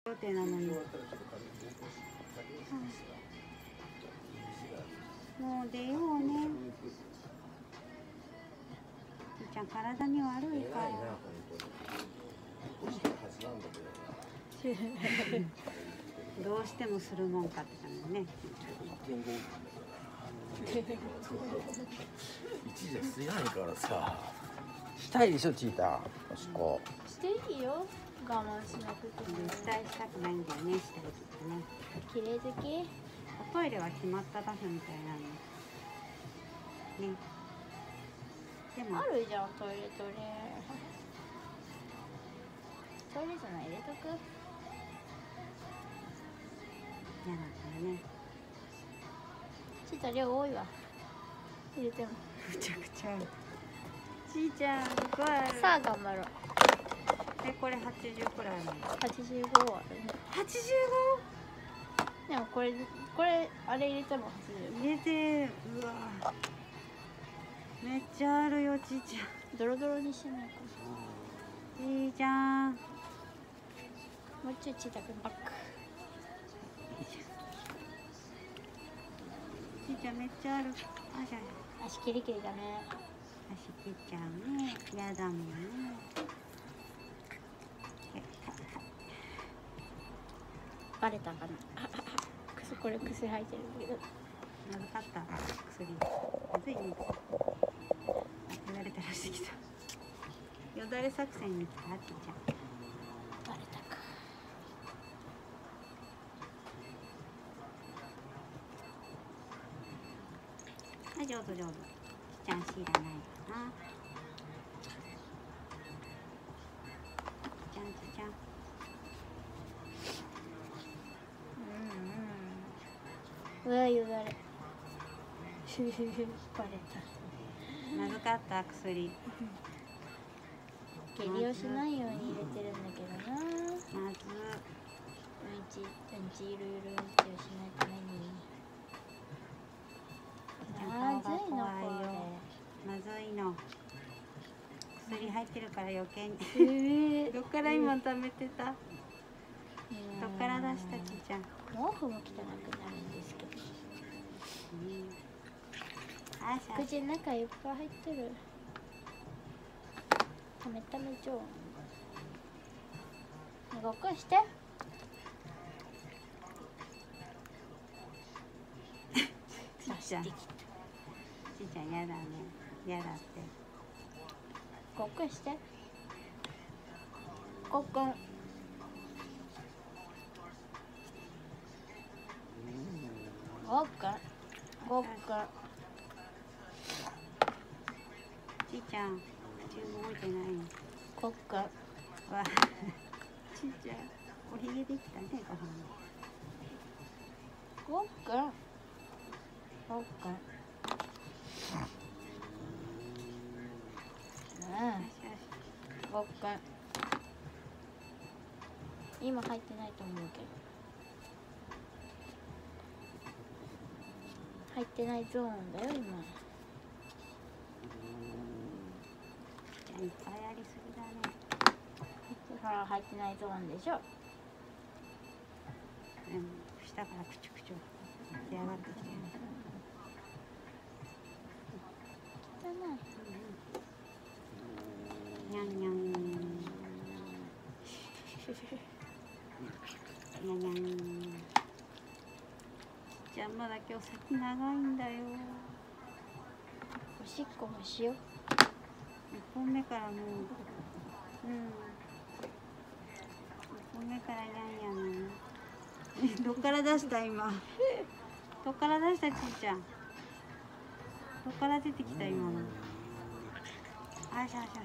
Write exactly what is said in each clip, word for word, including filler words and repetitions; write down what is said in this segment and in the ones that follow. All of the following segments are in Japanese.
予定なのに。もう出ようね。ちーちゃん体に悪いから。どうしてもするもんかって感じね。 一じゃ吸えないからさ。したいでしょ、チーター。おしっこ。 していいよ。我慢しなくても。 したいしたくないんだよね、したいってね。 綺麗好き。 おトイレは決まった場所みたいなの。ね。でも。 あるじゃん、トイレトイレ。トイレじゃない、入れとく。 嫌だったね。 ちーた量多いわ。入れても。 むちゃくちゃある。ちーちゃん、すごいある。 さあ、頑張ろう。 え、これはちじゅうくらいあるの。 はちじゅうごあるね。 はちじゅうご。 でも、これ、これ、あれ入れてもはちじゅうご。 入れて、うわ。めっちゃあるよ、ちーちゃん。 ドロドロにしてないかちーちゃん。 もうちょいちーたくんバック。 ちーちゃんめっちゃある。あじゃあ。足キリキリだね。 足切っちゃうね。やだもんね。 バレたかな。くすこれ薬入ってるんだけど。 まずかった薬。まずいね。あ、慣れたらしてきた。よだれ作戦に来たちーちゃん。 バレたか。 はい、上手上手。ちーちゃん足いらないかな。ちーちゃんちーちゃん。 うんうん。うわ、よだれ。バレた。 まずかった薬。 下痢をしないように入れてるんだけどな。 まず。 うんち、うんち、ゆるゆるうんちをしないために。まずいの、これ。まずいの。薬入ってるから余計に。 れ。ええ。 どっから今食べてた。どっから出したちーちゃん。 毛布も汚くなるんですけど。 あしゃ。 口の中いっぱい入ってる。ためためちょう。ごっくんして。 ちーちゃん。ちーちゃんやだね。やだって。 ごっくんして。ごっくん。ごっくん。ごっくん。 ちーちゃん、口動いてないの。 ごっくん。 わ、ちーちゃん、おひげできたね、ご飯。 ごっくん。ごっくん。うん。ごっくん。今入ってないと思うけど。入ってないゾーンだよ、今。 いっぱいありすぎだね。 ほら、入ってないゾーンでしょ。 でも下からクチュクチュ出上がってきてる。 汚い。 にゃんにゃん。にゃんにゃん。じゃあまだ今日先長いんだよ。 おしっこもしよう。 いっぽんめからもう。うん。いっぽんめからやんやんなの。どっから出した今。どっから出したちーちゃん。どっから出てきた今の。あしゃあしゃ。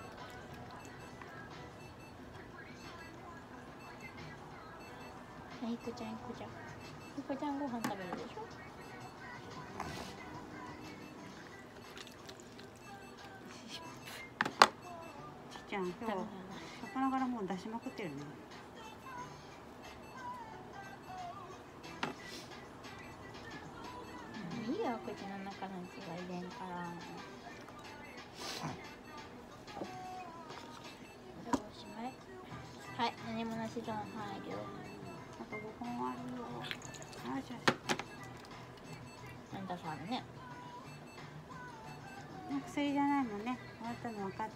ひこちゃん、ひこちゃん。ひこちゃんご飯食べるでしょ。 ちーちゃん今日魚からもう出しまくってるね。 いいよ、口の中の血が入れんから。おしまい。はい、何もなしじゃん範囲よ。 あとごほんあるよ。よしよし。 あんたさんね。 薬じゃないもんね。終わったの分かった？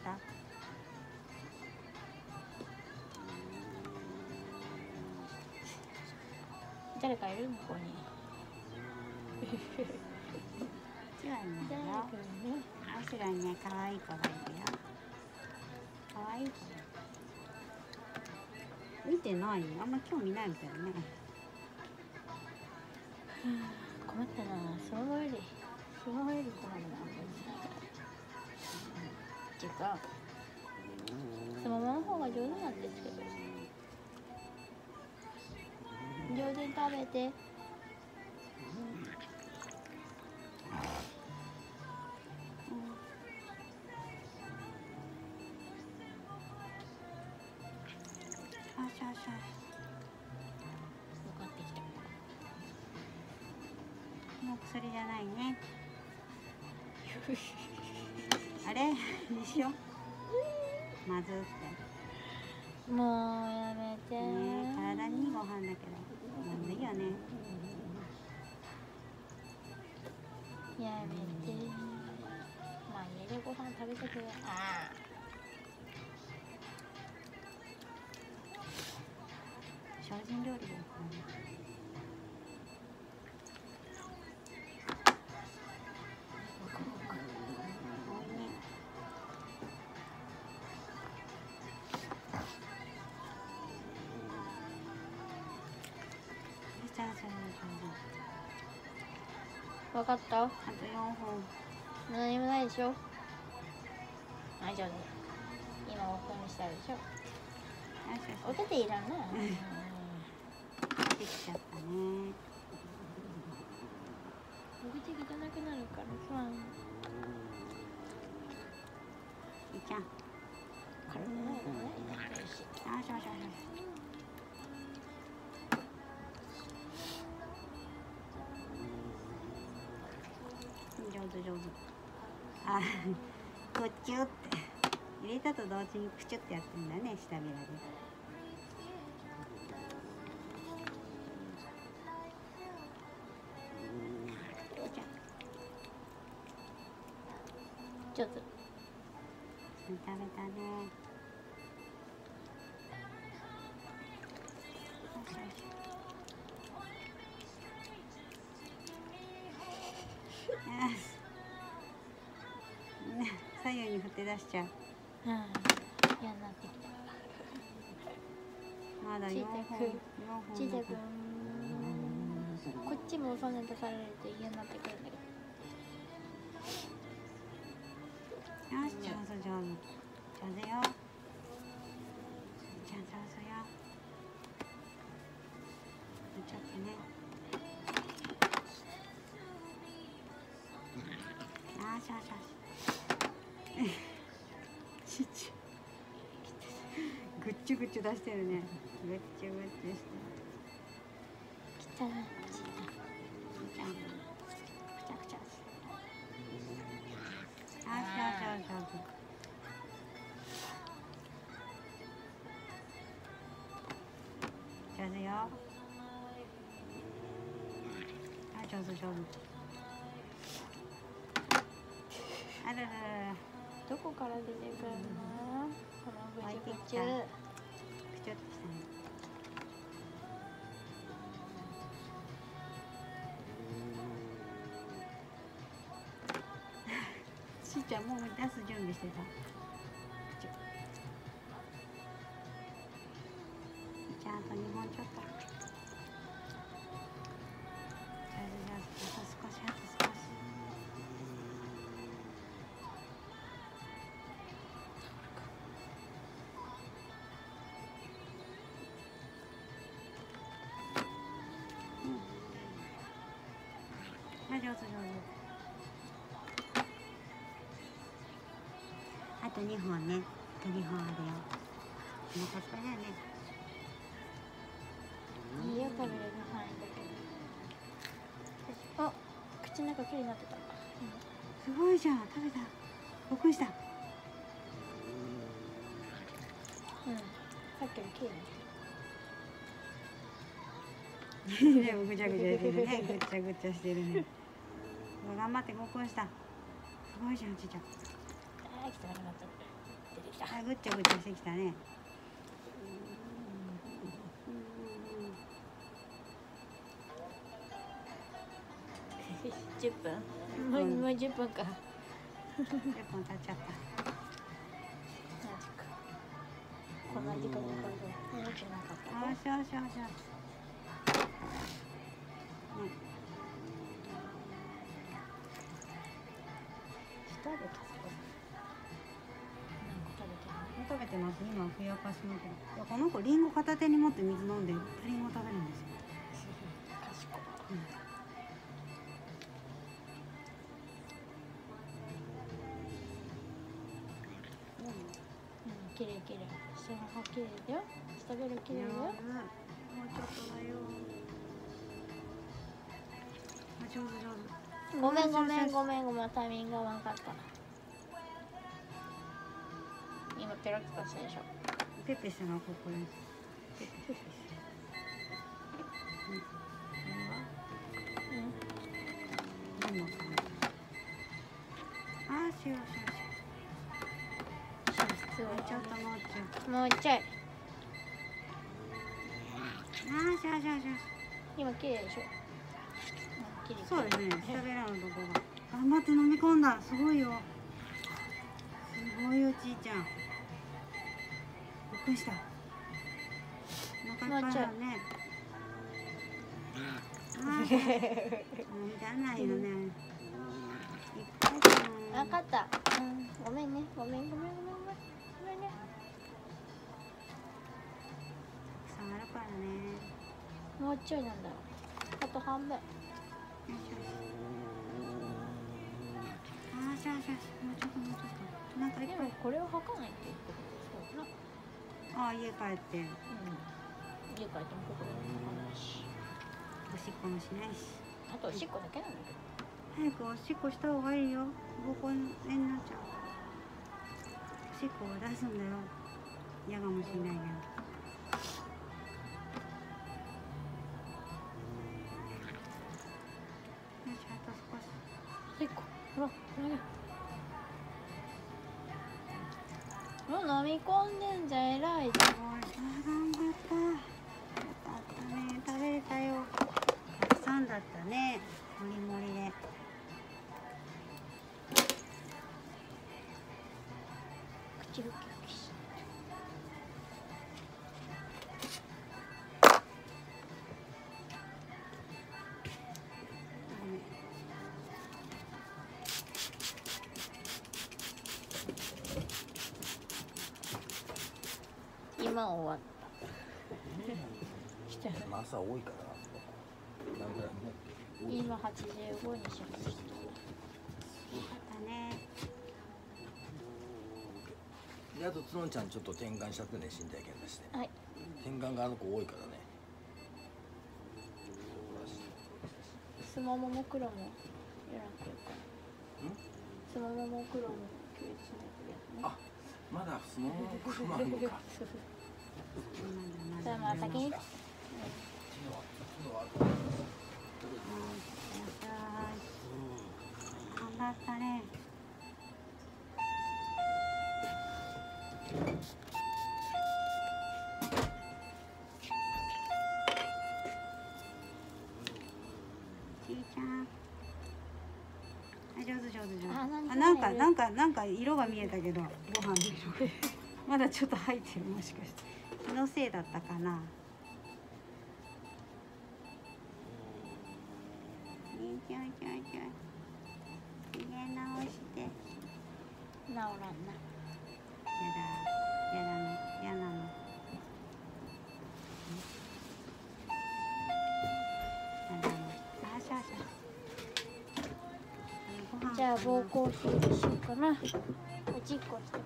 誰かいる？向こうに。 違うね。 誰かいるね。 後ろにね、可愛い子がいるよ。可愛い子。見てない？あんま興味ないみたいね。 困ったな。スマホよりスマホより困るな。っていうかスマホの方が上手なんですけど。上手に食べて。 あしゃしゃ。 向かってきた。 もう薬じゃないね。あれ一緒。まずってもうやめてー。 ね、体にいいご飯だけどまずいよね。 やめてー。まあ家でご飯食べてくれ。ああ。 精進料理だよ。 わかった？ あとよんほん。 何もないでしょ。はい、上手。今お布団にしてあるでしょ。お手手いらんな。 できちゃったね。 お口汚くなるからさ。 いいちゃん。 体の中ね、痛いし。 あしょしょしょ。上手上手。あ、こっちゅって入れたと同時にプチュってやってんだね、下びらで。 上手。 食べたね。左右に振って出しちゃう。 うん、嫌になってきた。 まだよんほん。よんほん。 ちいちゃくん。こっちもそんなに出されると嫌になってくるんだけど。 よし、上手上手。上手よ。じゃあ上手よ。ちょっとね。あしょしょし。ちっちゃ。ぐっちゅぐっちゅ出してるね。ぐっちゅぐっちゅして。 汚い。 ちゃん。くちゃくちゃ。あしょしょ上手。上手よ。あ、上手上手。あらららら。 どこから出てくるの？このぐちゅぐちゅ。 くちゅってきたね。しーちゃんもう出す準備してた。くちゅ。じゃああとにほんちょっと。じゃあじゃああと少しあと少し。上手上手。あとにほんね。あとにほんあるよ。もうこっからだよね。 いいよ、食べれる範囲だけど。あ、口の中きれいになってた。 すごいじゃん。食べた。びっくりした。 うん。さっきよりきれいになってでもぐちゃぐちゃしてるね。ぐっちゃぐちゃしてるね。頑張って合コンした。すごいじゃんちいちゃん。 あー来たなかった。出てきた。 あ、ぐっちゃぐちゃしてきたね。 十分。もうもう十分か。 じゅっぷん経っちゃった。 マジか。こんな時間かかると思ってなかった。 よしよしよしよし。うん。 下でかすか。なんか食べてる。 食べてます。今ふやかしの子。いやこの子リンゴ片手に持って水飲んでリンゴ食べるんですよ。 賢い。 うん。 綺麗綺麗。下の歯綺麗だよ。下ベル綺麗だよ。 もうちょっとだよ。あ、上手上手。 ごめんごめんごめんごめん、タイミングが悪かった。今ペロッとしたでしょ。 ペペしたのはここです。ペペペペうん。うん。どんな感じ。あー、しようしようしよう。 ちょもうちょっともうちょっと。 もうちょい。 あー、しようしようしよう。 今綺麗でしょ。綺麗。 そうですね。下ベラのとこが。頑張って飲み込んだ。すごいよ。すごいよ、ちいちゃん。びっくりした。お腹いっぱいだね。ああ、じゃないよね。いっぱいだな。 わかった。うん、ごめんね。ごめんごめんごめんごめん。ごめんね。 たくさんあるからね。 もうちょいなんだよ。あと半分。 よしよし。ああ、しよしよし。もうちょっともうちょっと。なんかいっぱい。 でもこれを吐かないって言ってそうだな。 ああ、家帰って。 うん。家帰ってもここで吐かないし。 おしっこもしないし。 あとおしっこだけなんだけど。 早くおしっこした方がいいよ。膀胱炎になっちゃう。おしっこを出すんだよ。嫌かもしれないけど。よし、あと少し。 おしっこ。ほら、これね。もう飲み込んでんじゃん、偉いじゃん。 すごい。あー、頑張った。よかったね。食べれたよ。たくさんだったね。もりもりで。 口ふきふきし。今終わった。 朝多いからな。なんだろうね。 今はちじゅうごにしました。 よかったね。 であとつのんちゃんちょっと転換しちゃってね、身体検査して。 はい。 転換があの子多いからね。 スモモも黒もやらなきゃいけない。スモモも黒も休日しないといけないね。 あ、まだスモモの黒もあるのか。 じゃあまあ先に。 頑張ったね。ちいちゃん。あ、上手上手上手。 あ、なんかあ、なんかなんかなんか色が見えたけど、ご飯でしょ。まだちょっと入ってる、もしかして。気のせいだったかな。ちょいちょいちょい。ひげ直して。 治らんな。 やだ、やだの、やなの。やだの。あしゃあしゃ。 じゃあ膀胱手術しようかな。おちっこしてほしい。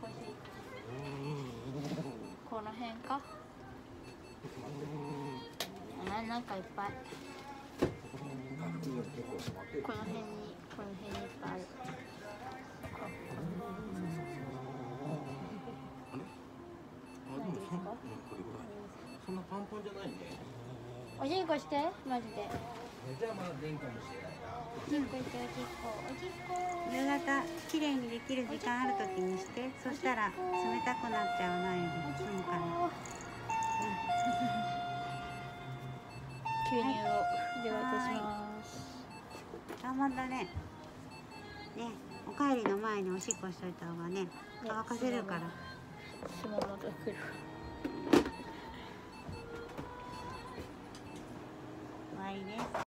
この辺か。あ、なんかいっぱい。この辺に、この辺にいっぱいある。 そんなパンパンじゃないね。 おしっこしてマジで。 じゃあまだ出んかもしれないな。 おしっこしておしっこおしっこ。 夕方きれいにできる時間ある時にして、そしたら冷たくなっちゃわないで済むから。 吸入をで渡します。 頑張ったね。ね、お帰りの前におしっこしといた方がね、乾かせるから。 すももとくる。 終わりです。